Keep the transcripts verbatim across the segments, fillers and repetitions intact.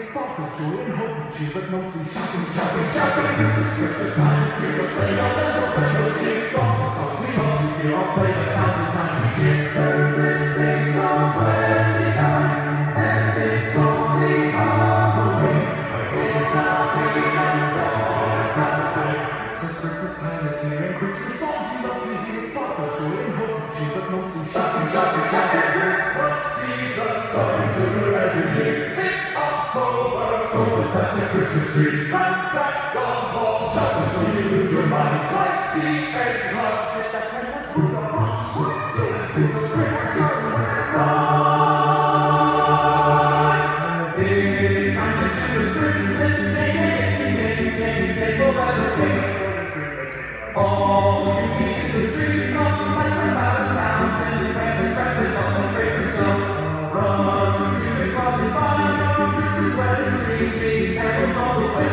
thoughts of joy and hope and cheer, but mostly shopping, shopping, shopping. This is Christmas time, it's here to say our little bells ring. Lots of songs we love to hear, I'll play a thousand times each year. Heard this sing song twenty times, and it's only Halloween. I think it's Halloween and all the time. Since Christmas time is here, and Christmas songs we love to hear, thoughts of joy and hope and cheer, but mostly shopping, shopping, shopping. Christmas season, something to do every year. It's October, so to touch the Christmas tree. Santa gone home, shopping till you lose your mind. It's like the eggnog, sit back and watch through the box. What's doing through the Christmas time? It's time to do the Christmas day, day, day, day, day, so that's okay. All you need is a tree, some lights about a thousand, and presents wrapped in all the paper snow. Run to the closet, find your Christmas sweater, streaming carols all the way.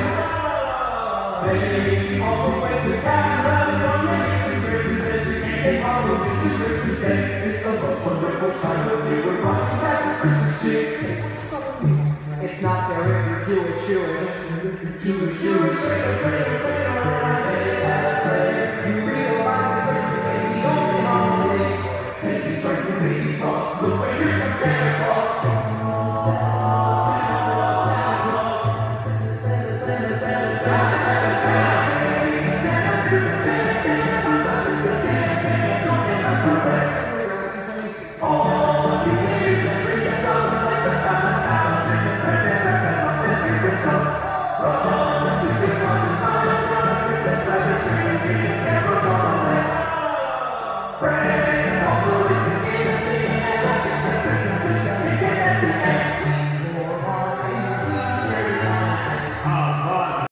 Baby, all the way to Canada, from May to Christmas, and Halloween to Christmas Day. It's the most wonderful time of year, we're rocking that Christmas tree. It's not fair if you're Jewish, Jewish, Jewish, Jewish, Jewish.